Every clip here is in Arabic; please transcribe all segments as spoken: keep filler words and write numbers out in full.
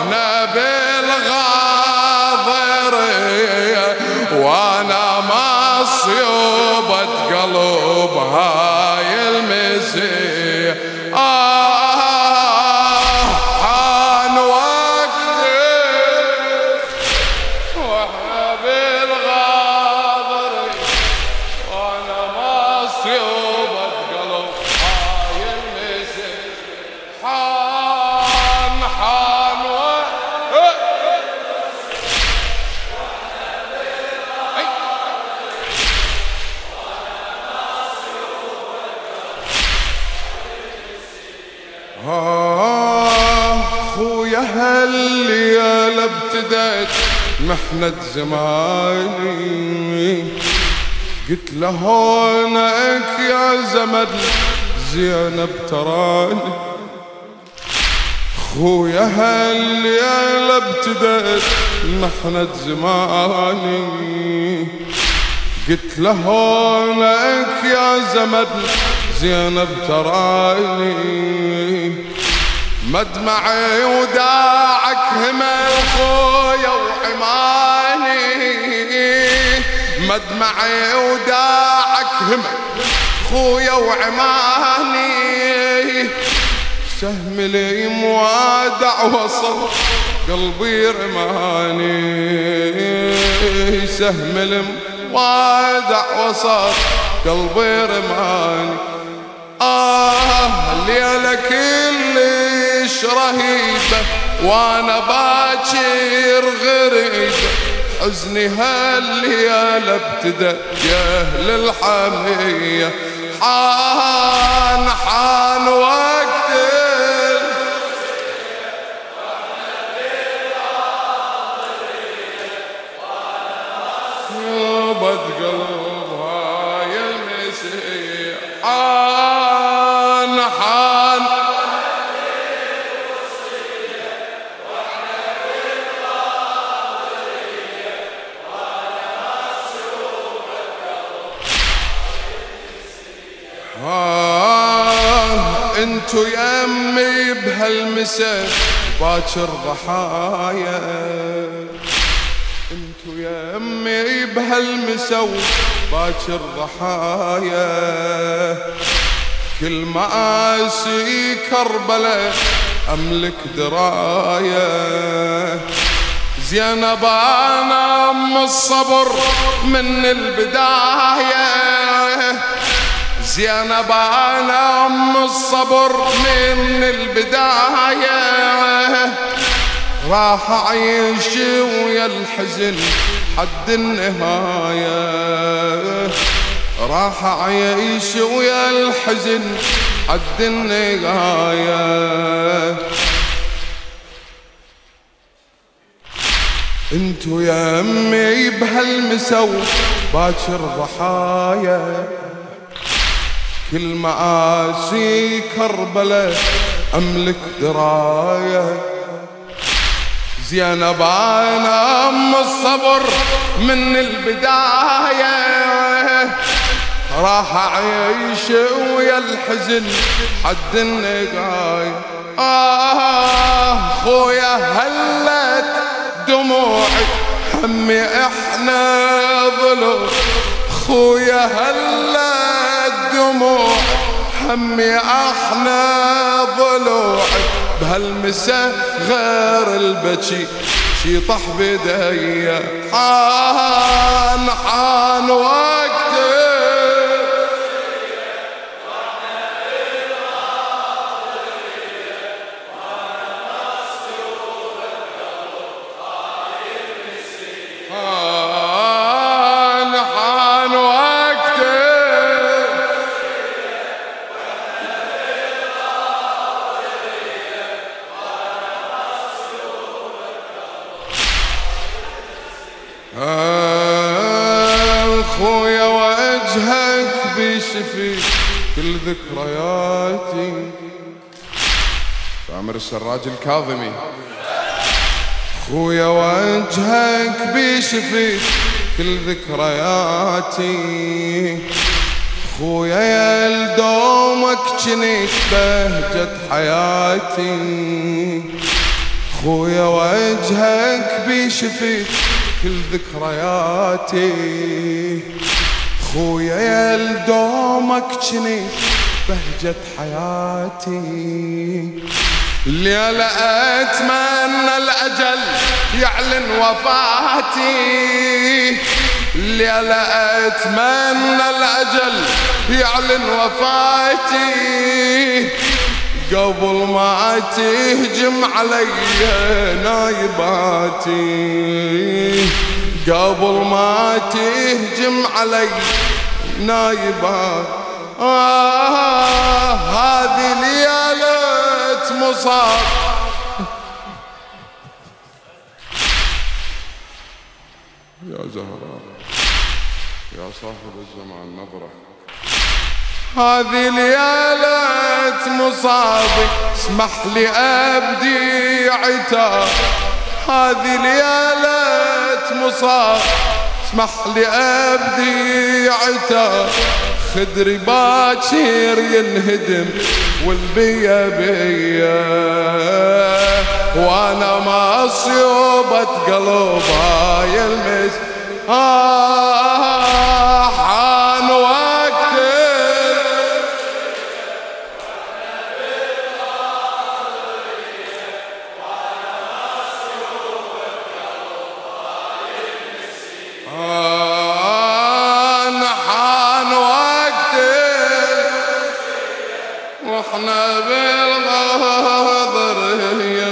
واحنا بالغاضرية وانا مصيوبة قلب هاي المسيح. آه حان وقتي واحنا بالغاضرية وانا مصيوبة قلب هاي المسيح. حان حان وقتي آه خويا هالليالة ابتدت محنة زماني قلت له هونك يا زمن زينب تراني. خويا هالليالة ابتدت محنة زماني قلت له هونك يا زمن زينب تراني. مدمعي وداعك همل خويا وعماني مدمعي وداعك همل خويا وعماني. سهم لي موادع وصل قلبي رماني سهم لي موادع وصل قلبي رماني. آه الليلة كلش رهيبة وانا باكر غريبة حزني هالليلة ابتدى يا اهل الحمية. حان حان وقت يوبة قلب هاي المسيح. حان حان آه انتو يمي بهالمساء باكر ضحايا انتو يمي بهالمساء باكر ضحايا. كل مآسي كربلة أملك دراية زينب أنا أم الصبر من البداية زينب أنا أم الصبر من البداية. راح أعيش ويا الحزن حد النهاية راح أعيش ويا الحزن حد النهاية. انتو يا أمي بهالمسو باكر ضحايا كل مآسي كربلة أملك دراية. زينب أنا أم الصبر من البداية راح أعيش ويا الحزن حد النهاية. آه خويا هلت دموعي همي احنا ظلم خويا هلت دموعي همي احنا ضلوعي. بهالمسا غير البكي شي طح بدايا. حان حان وقتي حان حان وقتي خويا وجهك بيشفي كل ذكرياتي. عامر السراج الكاظمي. خويا وجهك بيشفي كل ذكرياتي. خويا يا لدومك جنيت بهجة حياتي. خويا وجهك بيشفي كل ذكرياتي، خويا يا لدومك جنيت بهجة حياتي. الليلة أتمنى الأجل يعلن وفاتي، الليلة أتمنى الأجل يعلن وفاتي، قبل ما تهجم علي نايباتي، قبل ما تهجم علي نايبات. آه هذه ليلة مصاب يا زهراء يا صاحب الزمان نظرة، هذه ليلة مصابي اسمح لي أبدي عتاب، هذه ليلة مصاب اسمح لي أبدي عتاب، خدري باكر ينهدم والبيا بيا، وانا مصيوبة قلوبها يلمس. آه حان وقت واحنا بالغاضرية.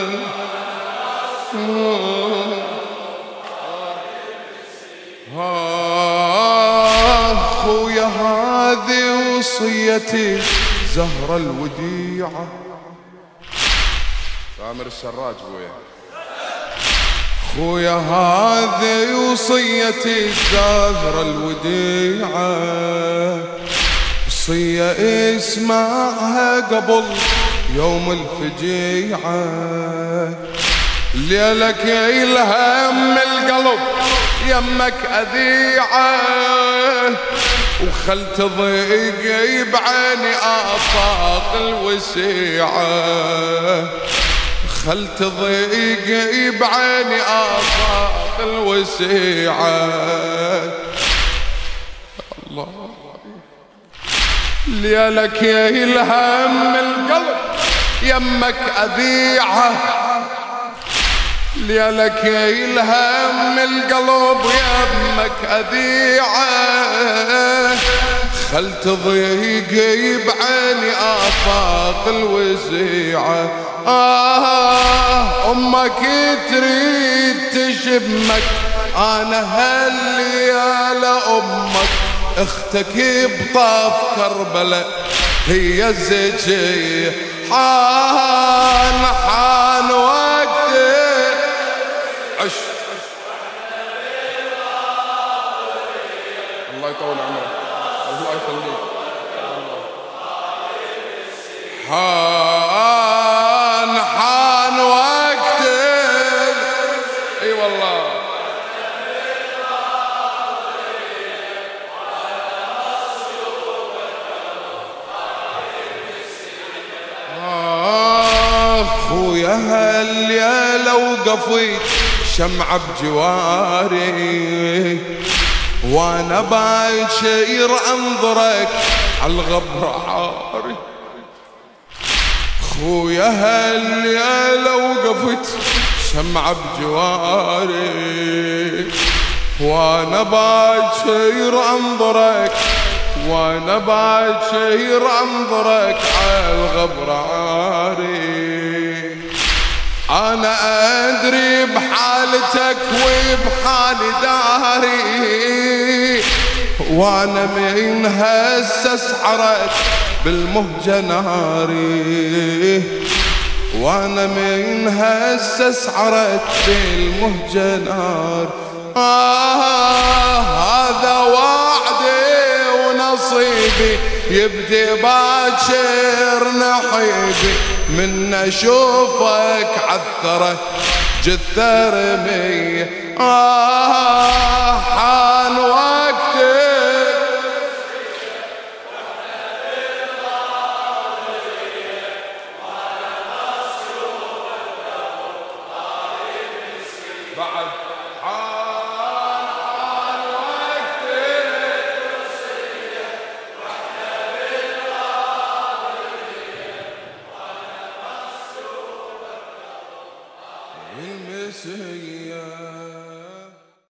خويا هذه وصيتي زهرة الوديعة. سامر السراج بويا. خويا هذه وصيتي زهرة الوديعة، وصية اسمعها قبل يوم الفجيعة، ليلك يلهم القلب يمك أذيعة، وخل تضيقي بعيني آفاق الوسيعة، خل تضيقي بعيني آفاق الوسيعة. الله ليلك يلهم القلب يمك أذيعة، ليلك يلهم القلب يمك أذيعة، خل تضيقي بعيني آفاق الوسيعة. آه أمك تريد تشمك أنا هالليالة، أمك اختك بطاف كربلاء هي الزكية. حان حان وقت عش. الله يطول عمرك، الله يخليك. حان حان وقت اي والله. خويا هالليلة وقفيت شمعة بجواري، وانا باكر انظرك عالغبر عاري. خويا هالليلة وقفت شمعة بجواري، وانا باكر انظرك، وانا باكر انظرك عالغبر عاري. أنا أدري بحالتك وبحالي داري، وأنا من هسه سحرت بالمهجة ناري، وأنا من هسه سحرت بالمهجة نار. آه هذا وعدي ونصيبي يبدي باكر نحيبي، من اشوفك عثرة جثة رمية. آه حان وقتك بعد حان حان وقت الوصية واحنا بالغاضبية وانا مصروف المسية.